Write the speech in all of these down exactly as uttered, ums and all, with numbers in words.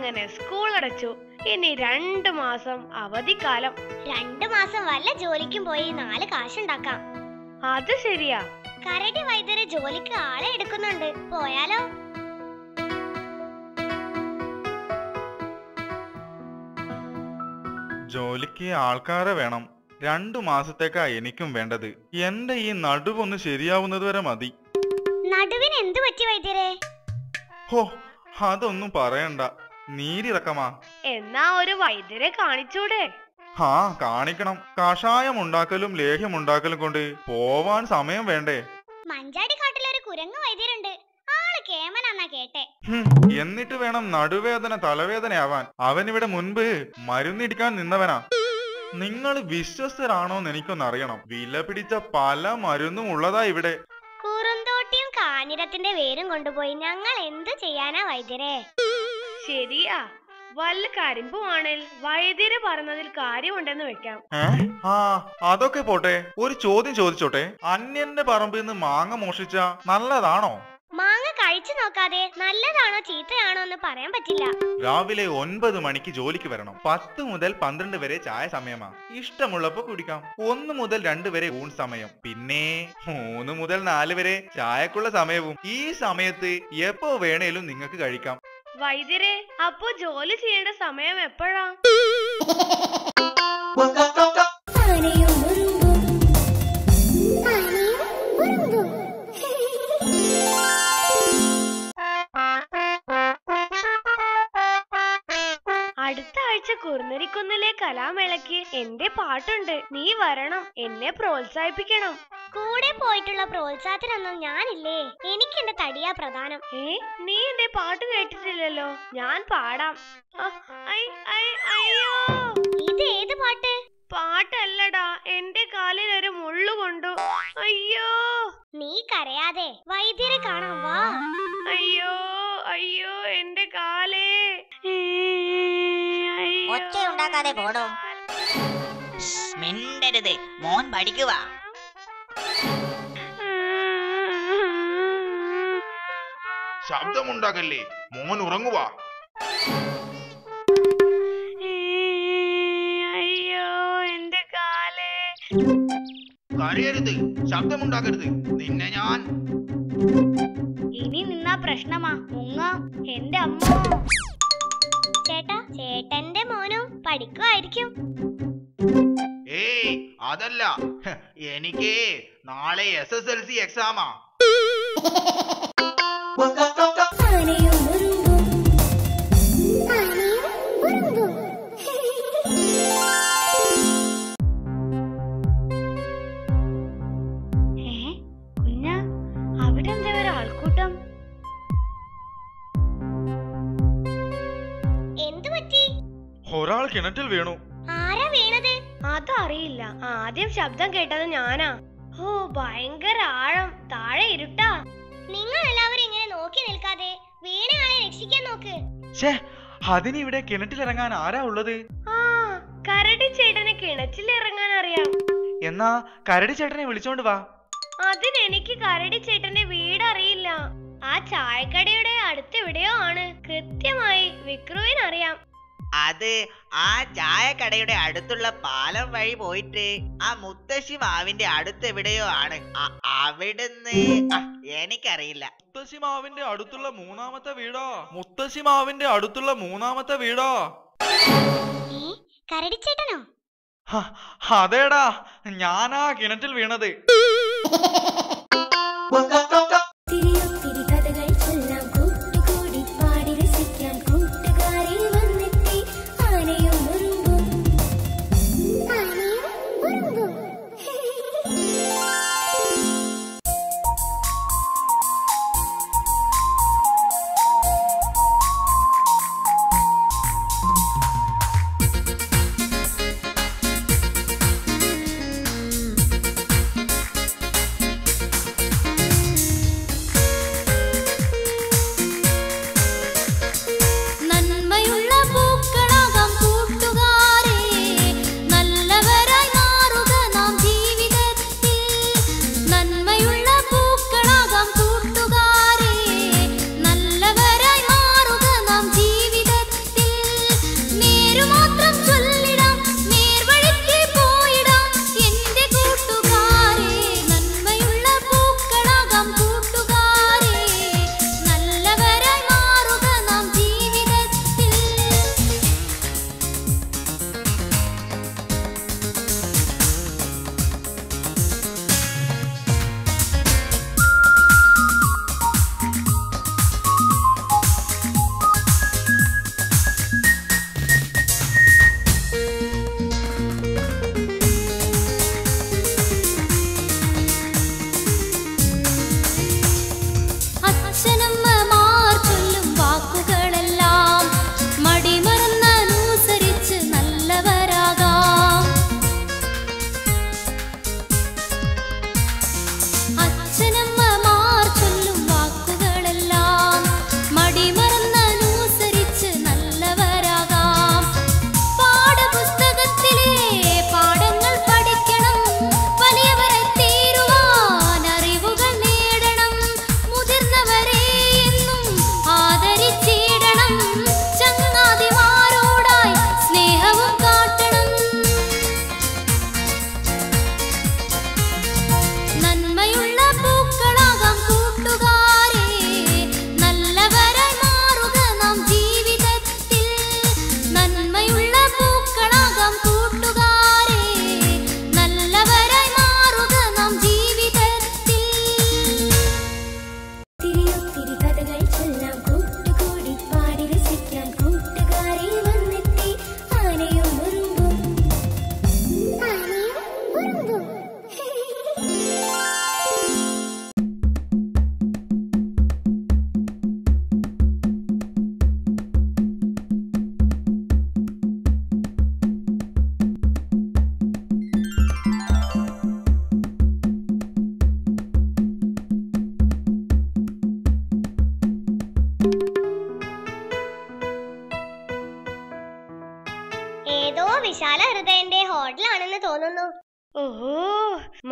അങ്ങനെ സ്കൂൾ അടച്ചു. ഇനി രണ്ടു മാസം അവധിക്കാലം. രണ്ടു മാസം വല്ല ജോലിക്കും പോയി നാല് കാശുണ്ടാക്കാം. അത് ശരിയാ. കരടി വൈദ്യരെ ജോലിക്ക് ആളെ എടുക്കുന്നുണ്ട്, പോയാലോ? ജോലിക്ക് ആൾക്കാരെ വേണം. രണ്ടു മാസത്തേക്കാ എനിക്കും വേണ്ടത്. എന്റെ ഈ നടുവൊന്ന് ശരിയാവുന്നത് വരെ മതി. നടുവിന് എന്തു പറ്റി വൈദ്യരെ? ഹോ, അതൊന്നും പറയണ്ട, നീരിറക്കമാ. എന്നാ ഒരു വൈദ്യരെ കാണിച്ചൂടെ? ഹാ, കാണിക്കണം. കഷായം ഉണ്ടാക്കലും ലേഹ്യം ഉണ്ടാക്കലും കൊണ്ട് പോവാൻ സമയം വേണ്ടേ? മഞ്ചാടി കാട്ടിലൊരു കുരങ്ങ് വൈദ്യരുണ്ട്, ആള് കേമനാന്നാ കേട്ടെ. എന്നിട്ട് വേണം നടുവേദന തലവേദനയാവാൻ. അവനിവിടെ മുൻപ് മരുന്നിടിക്കാൻ നിന്നവനാ. നിങ്ങൾ വിശ്വസ്തരാണോന്ന് എനിക്കൊന്നറിയണം. വില പിടിച്ച പല മരുന്നും ഉള്ളതാ ഇവിടെ. കുറുന്തോട്ടിയും കാഞ്ഞിരത്തിന്റെ വേരും കൊണ്ടുപോയി ഞങ്ങൾ എന്തു ചെയ്യാനാ വൈദ്യരെ? ശരിയാ, വല്ല കരിമ്പുവാണേൽ വൈദ്യര് പറഞ്ഞതിൽ കാര്യമുണ്ടെന്ന് വെക്കാം. ആ, അതൊക്കെ പോട്ടെ, ഒരു ചോദ്യം ചോദിച്ചോട്ടെ. അന്യന്റെ പറമ്പിൽ നിന്ന് മാങ്ങ മോഷിച്ച നല്ലതാണോ? മാങ്ങ കഴിച്ചു നോക്കാതെ നല്ലതാണോ ചീത്തയാണോ എന്ന് പറയാൻ പറ്റില്ല. രാവിലെ ഒൻപത് മണിക്ക് ജോലിക്ക് വരണം. പത്ത് മുതൽ പന്ത്രണ്ട് വരെ ചായ സമയമാ. ഇഷ്ടമുള്ളപ്പോ കുടിക്കാം. ഒന്ന് മുതൽ രണ്ട് വരെ ഊൺ സമയം. പിന്നെ മൂന്ന് മുതൽ നാല് വരെ ചായക്കുള്ള സമയവും. ഈ സമയത്ത് എപ്പോ വേണേലും നിങ്ങൾക്ക് കഴിക്കാം. വൈദ്യരെ, അപ്പോ ജോലി ചെയ്യേണ്ട സമയം എപ്പോഴാ? അടുത്ത ആഴ്ച കുറുനരിക്കുന്നിലെ കലാമേളയ്ക്ക് എന്റെ പാട്ടുണ്ട്. നീ വരണം, എന്നെ പ്രോത്സാഹിപ്പിക്കണം. കൂടെ പോയിട്ടുള്ള പ്രോത്സാഹത്തിനൊന്നും ഞാനില്ലേ, എനിക്ക് എന്റെ തടിയാ പ്രധാനം. ഏ, നീ എന്റെ പാട്ട് കേട്ടിട്ടില്ലല്ലോ. ഞാൻ പാടാം. അയ്യോ, ഇത് ഏത് പാട്ട്? പാട്ടല്ലടാ, എന്റെ കാലിൽ ഒരു മുള്ളു കൊണ്ടു. അയ്യോ. നീ കരയാതെ, വൈദ്യരെ കാണാൻ വാ. അയ്യോ അയ്യോ, എന്റെ കാലേ. ഒച്ചയുണ്ടാക്കാതെ പോടോ. മിണ്ടരുത്, മോൻ പഠിക്കുക. ശബ്ദമുണ്ടാക്കല്ലേ, മോൻ ഉറങ്ങുവാ. അയ്യോ, എന്റെ കാലേ. കരയരുത്, ശബ്ദമുണ്ടാക്കരുത്, നിന്നെ ഞാൻ. ഇനി നിന്നാ പ്രശ്നമാ, മുങ്ങ. എന്റെ അമ്മ. ചേട്ടാ, ചേട്ടന്റെ മോനും പഠിക്കുമായിരിക്കും. ഏയ്, അതല്ല, എനിക്ക് നാളെ എസ് എസ് എൽ സി എക്സാമാ. കുഞ്ഞ, അവിടെ എന്താ ഒരു ആൾക്കൂട്ടം? എന്തു പറ്റി? ഒരാൾ കിണറ്റിൽ വീണു. ആരാ വീണത്? അതറിയില്ല, ആദ്യം ശബ്ദം കേട്ടത് ഞാനാ. ഓ, ഭയങ്കര ആഴം, താഴെ ഇരുട്ടാ. നിങ്ങൾ എല്ലാവരും ഇങ്ങനെ നോക്കി നിൽക്കാതെ വീണ ആളെ രക്ഷിക്കാൻ നോക്ക്. അതിനിവിടെ കിണറ്റിലിറങ്ങാൻ ആരാ ഉള്ളത്? ആ, കരടി ചേട്ടനെ കിണറ്റിൽ ഇറങ്ങാൻ അറിയാം. എന്നാ കരടി ചേട്ടനെ വിളിച്ചോണ്ട് വാ. അതിനെനിക്ക് കരടി ചേട്ടന്റെ വീട് അറിയില്ല. ആ ചായക്കടയുടെ അടുത്തെവിടെയോ ആണ്. കൃത്യമായി വിക്രുവിനറിയാം. അത് ആ ചായക്കടയുടെ അടുത്തുള്ള പാലം വഴി പോയിട്ട് ആ മുത്തശ്ശി മാവിന്റെ അടുത്തെവിടെയോ ആണ്. അവിടുന്ന് എനിക്കറിയില്ല. മുത്തശ്ശി മാവിന്റെ അടുത്തുള്ള മൂന്നാമത്തെ വീടാ. മുത്തശ്ശി മാവിന്റെ അടുത്തുള്ള മൂന്നാമത്തെ വീടാ. കരടിച്ചേട്ടനോ? അതേടാ, ഞാനാ കിണറ്റിൽ വീണത്.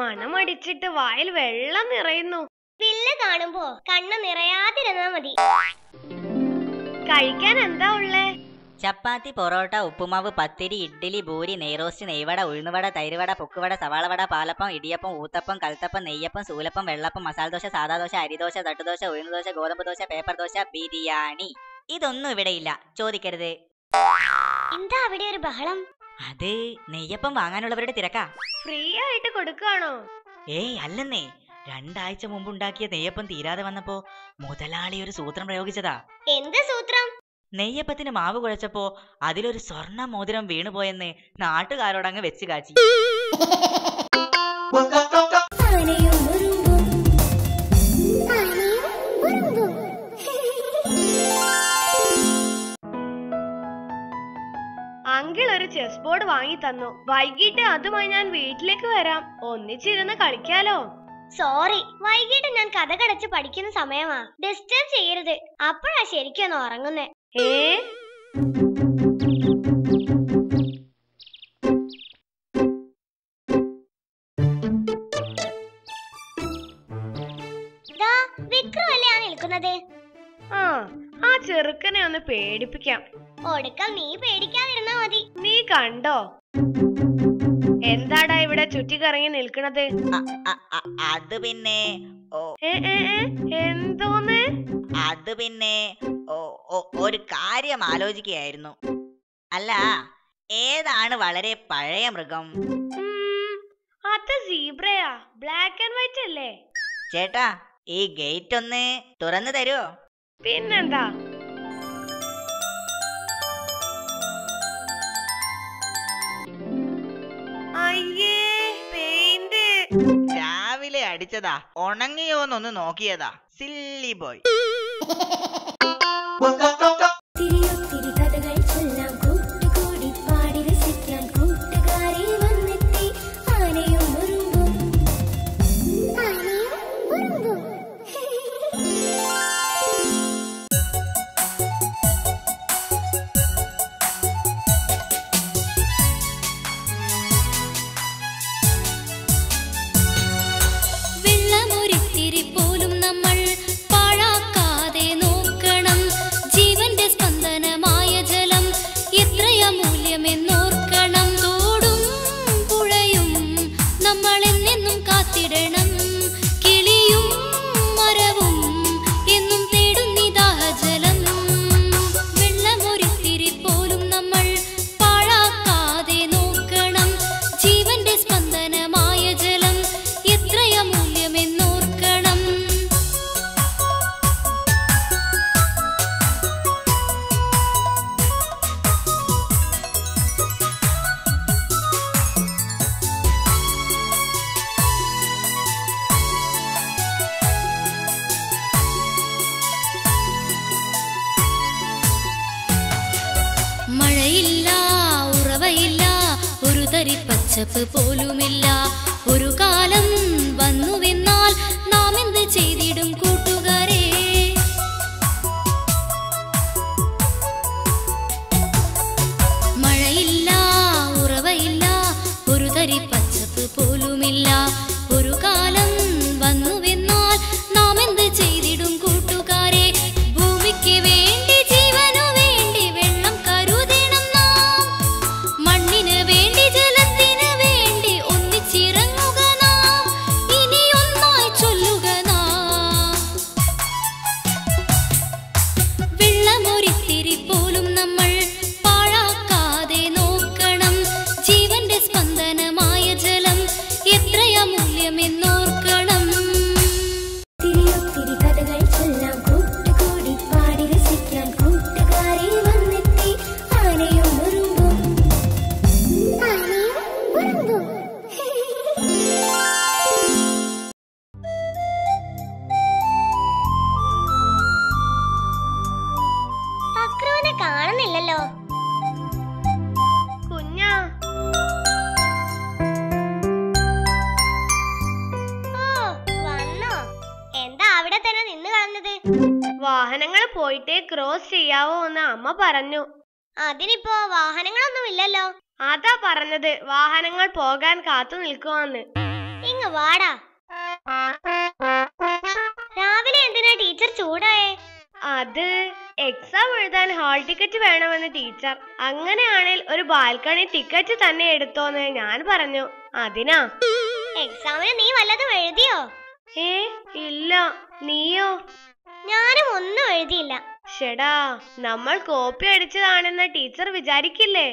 മണമടിച്ചിട്ട് വായിൽ വെള്ളം നിറയുന്നു. വില്ല് കാണുമ്പോ കണ്ണ് നിറയാതിരുന്നാ മതി. കഴിക്കാൻ എന്താ ഉള്ളേ? ചപ്പാത്തി, പൊറോട്ട, ഉപ്പുമാവ്, പത്തിരി, ഇഡ്ഡലി, ഭൂരി, നെയ്റോസ്റ്റ്, നെയ്വട, ഉഴുന്നുവട, തൈരുവട, പൊക്കുവട, സവാളവട, പാലപ്പം, ഇടിയപ്പം, ഊത്തപ്പം, കൽത്തപ്പം, നെയ്യപ്പം, സൂലപ്പം, വെള്ളപ്പം, മസാലദോശ, സാദാദോശ, അരിദോശ, തട്ടുദോശ, ഉഴുന്നുദോശ, ഗോതമ്പ് ദോശ, പേപ്പർ ദോശ, ബിരിയാണി. ഇതൊന്നും ഇവിടെയില്ല, ചോദിക്കരുത്. എന്താ അവിടെ ഒരു ബഹളം? അത് നെയ്യപ്പം വാങ്ങാനുള്ളവരുടെ തിരക്കാ. ഫ്രീ ആയിട്ട് കൊടുക്കാണോ? ഏയ് അല്ലെന്നേ, രണ്ടാഴ്ച മുമ്പ് ഉണ്ടാക്കിയ നെയ്യപ്പം തീരാതെ വന്നപ്പോ മുതലാളി ഒരു സൂത്രം പ്രയോഗിച്ചതാ. എന്ത് സൂത്രം? നെയ്യപ്പത്തിന് മാവ് കുഴച്ചപ്പോ അതിലൊരു സ്വർണ്ണ മോതിരം വീണുപോയെന്ന് നാട്ടുകാരോടങ്ങ് വെച്ച് കാച്ചി. അങ്കിൾ ഒരു ചെസ് ബോർഡ് വാങ്ങി തന്നു. വൈകിട്ട് അതുമായി ഞാൻ വീട്ടിലേക്ക് വരാം. ഒന്നിച്ചിരുന്ന് കളിക്കാലോ. സോറി, വൈകിട്ട് ഞാൻ കഥ കടച്ച് പഠിക്കുന്ന സമയമാ. ഡിസ്റ്റർബ് ചെയ്യരുത്. അപ്പോഴാ ശരിക്കൊന്ന് ഉറങ്ങുന്നേ. ഏ വിക്രമല്ലേ ആ നിൽക്കുന്നത്? ആ ആ ചെറുക്കനെ ഒന്ന് പേടിപ്പിക്കാം. ഒടുക്കം നീ പേടിക്കാതിരുന്നാ മതി. നീ കണ്ടോ എന്താടാ ഇവിടെ ചുറ്റിക്കറങ്ങി നിൽക്കണത്? അത് പിന്നെ എന്തോന്ന്? അത് പിന്നെ ഒരു കാര്യം ആലോചിക്കുകയായിരുന്നു. അല്ല, ഏതാണ് വളരെ പഴയ മൃഗം? അത് സീബ്രയാ. ബ്ലാക്ക് ആൻഡ് വൈറ്റ് അല്ലേ? ചേട്ടാ, ഈ ഗേറ്റ് ഒന്ന് തുറന്നു തരുമോ? പിന്നെന്താ. അയ്യേ, പെയിന്റ് രാവിലെ അടിച്ചതാ, ഉണങ്ങിയോന്നൊന്ന് നോക്കിയതാ. Silly boy. പച്ചപ്പ് പോലുമില്ല. ഒരു കാലം വന്നുവെന്നാൽ നാം എന്ത് ചെയ്തിടും കൂട്ടുകാരെ? മഴയില്ല, ഉറവയില്ല, ഒരു തരി പച്ചപ്പ് പോലുമില്ല. ഒരു കാലം വന്നുവെന്നാൽ നാം എന്ത് ചെയ്തിടും കൂട്ടുകാരെ? ഭൂമിക്ക് വേണ്ടി, ജീവനു വേണ്ടി വെള്ളം കരുതണം നാം. മണ്ണിന് വേണ്ടി, ജലത്തിന് വേണ്ടി ഒന്നിച്ചിറങ്ങുക നാം. ഇനി ഒന്നായി ചൊല്ലുക നാം. വെള്ളമൊരിത്തിരി പോലും നമ്മൾ പാഴാക്കാതെ നോക്കണം. ജീവന്റെ സ്പന്ദനമായ ജലം എത്രയാ മൂല്യമെന്നോർക്കണം. തിരിയൊത്തിരി കഥകൾ ചൊല്ലാം, കൂട്ടുകൂടി പാടി രസിക്കാൻ കൂട്ടുകാരെ വന്നെത്തി. ആനയും ഉറുമ്പും, ആനയും ഉറുമ്പും. അക്രൂനെ കാണുന്നില്ലല്ലോ. കുഞ്ഞാ, ഓ, വന്നോ? എന്താ അവിടെ തന്നെ നിന്ന് കളഞ്ഞത്? വാഹനങ്ങൾ പോയിട്ടേ ക്രോസ് ചെയ്യാവോ എന്ന് അമ്മ പറഞ്ഞു. അതിനിപ്പോ വാഹനങ്ങളൊന്നും ഇല്ലല്ലോ. അതാ പറഞ്ഞത്, വാഹനങ്ങൾ പോകാൻ കാത്തു നിൽക്കുവാന്ന്. ഇങ്ങ് വാടാ. രാവിലെ എന്തിനാ ടീച്ചർ ചൂടായേ? അത് എക്സാം എഴുതാൻ ഹാൾ ടിക്കറ്റ് വേണമെന്ന് ടീച്ചർ. അങ്ങനെയാണെങ്കിൽ ഒരു ബാൽക്കണി ടിക്കറ്റ് തന്നെ എടുത്തോന്ന് ഞാൻ പറഞ്ഞു. അതിനാ. എക്സാമിന് നീ വല്ലതും എഴുതിയോ? ഏ ഇല്ല. നീയോ? ഞാനും ഒന്നും എഴുതിയില്ല. ഷെടാ, നമ്മൾ കോപ്പി അടിച്ചതാണെന്ന് ടീച്ചർ വിചാരിക്കില്ലേ?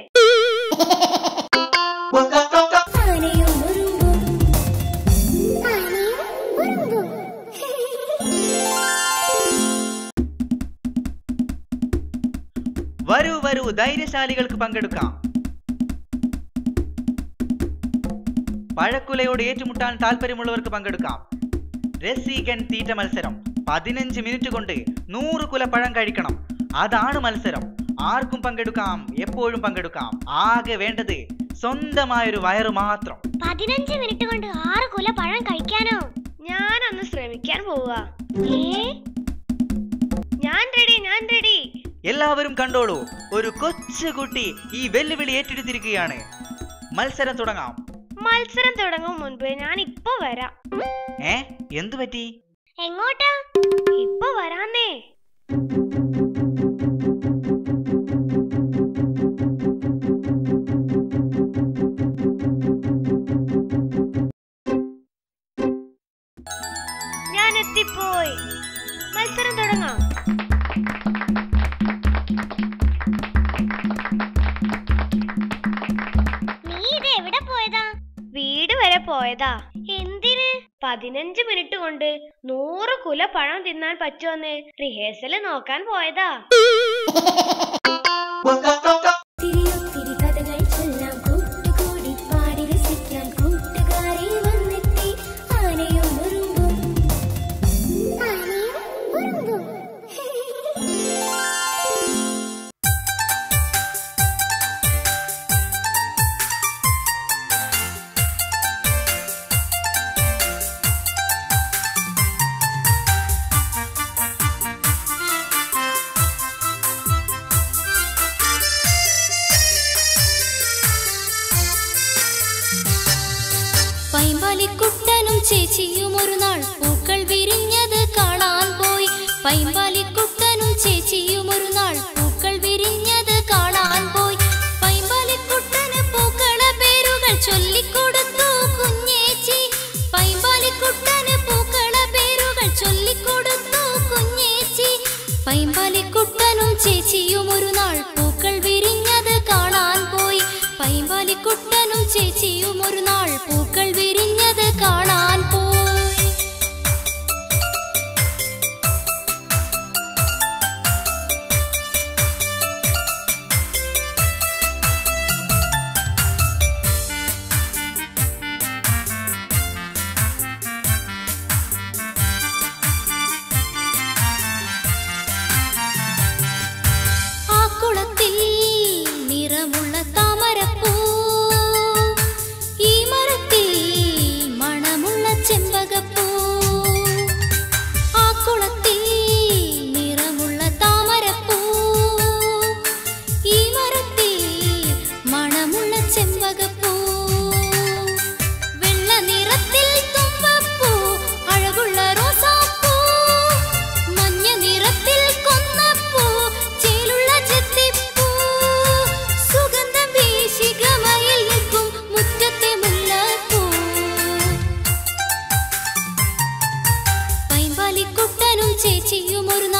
ആനയും ഉറുമ്പും ആനയും ഉറുമ്പും വരൂ വരൂ, ധൈര്യശാലികൾക്ക് പങ്കെടുക്കാം. പഴക്കുലയോട് ഏറ്റുമുട്ടാൻ താല്പര്യമുള്ളവർക്ക് പങ്കെടുക്കാം. രസികൻ തീറ്റ മത്സരം. പതിനഞ്ച് മിനിറ്റ് കൊണ്ട് നൂറ് കുല പഴം കഴിക്കണം. അതാണ് മത്സരം. ആർക്കും പങ്കെടുക്കാം, എപ്പോഴും പങ്കെടുക്കാം. ആകെ വേണ്ടത് സ്വന്തമായൊരു വയറ് മാത്രം. പതിനഞ്ച് മിനിറ്റ് കൊണ്ട് ആറ് കുല പഴം കഴിക്കാനോ? ഞാനൊന്ന് ശ്രമിക്കാൻ പോവാ. ഏ ഞാൻ റെഡി, ഞാൻ റെഡി. എല്ലാവരും കണ്ടോളൂ, ഒരു കൊച്ചുകുട്ടി ഈ വെല്ലുവിളി ഏറ്റെടുത്തിരിക്കുകയാണ്. മത്സരം തുടങ്ങാം. മത്സരം തുടങ്ങും മുൻപ് ഞാൻ ഇപ്പൊ വരാം. ഏ എന്തു പറ്റി? എങ്ങോട്ടാ? ഇപ്പൊ വരാന്നേ. ഞാൻ എത്തിപ്പോയി. മത്സരം തുടങ്ങാം. നീ ഇത് എവിടെ പോയതാ? വീട് വരെ പോയതാ. എന്തിന്? പതിനഞ്ച് മിനിറ്റ് കൊണ്ട് നൂറ് കുല പഴം തിന്നാൻ പറ്റുമെന്ന് റിഹേഴ്സല് നോക്കാൻ പോയതാ. ഒത്തിരി കഥകൾ ചൊല്ലാം, കൂട്ടുകൂടി പാടി രസിക്കാൻ കൂട്ടുകാരെ വന്നെത്തി. ആനയും ഉറുമ്പും ആനയും ഉറുമ്പും പൈമ്പാലിക്കുട്ടനും ചേച്ചിയും ഒരു നാൾ പൂക്കൾ വിരിഞ്ഞത് കാണാൻ പോയി. പൈമ്പാലിക്കുട്ടനും ചേച്ചിയും ഒരു നാൾ പൂക്കൾ വിരിഞ്ഞത് കാണാൻ പോയി. പൈമ്പാലിക്കുട്ടന് പൂക്കള പേരുകൾ ചൊല്ലിക്കൊടുത്തു കുഞ്ഞേച്ചി. പൈമ്പാലിക്കുട്ടന് പൂക്കള പേരുകൾ ചൊല്ലിക്കൊടുത്തു കുഞ്ഞേച്ചി. പൈമ്പാലിക്കുട്ടനും ചേച്ചിയും ഒരു നാൾ പൂക്കൾ വിരിഞ്ഞത് കാണാൻ പോയി. പൈമ്പാലിക്കുട്ടനും ചേച്ചിയും ഒരു നാൾ പൂക്കൾ വിരിഞ്ഞത് കാണാൻ പോയി. ആ കുളത്തിൽ നിറമുള്ള താമരപ്പൂ, ഈ മരത്തിൽ മണമുള്ള ചെമ്പകപ്പൂ. ആ കുളത്തിൽ നിറമുള്ള താമരപ്പൂ, ഈ മരത്തിൽ മണമുള്ള ചെമ്പകപ്പൂ. വെള്ള നിറത്തിൽ തുമ്പപ്പൂ, അഴകുള്ള റോസാപ്പൂ. മഞ്ഞ നിറത്തിൽ കൊന്നപ്പൂ, ചേലുള്ള ചെത്തിപ്പൂ. സുഗന്ധം വീശി ഗമയിൽ നിൽക്കും മുറ്റത്തെ മുല്ലപ്പൂ. പൈമ്പാലിക്കുട്ടനും ചേച്ചിയും ഒരു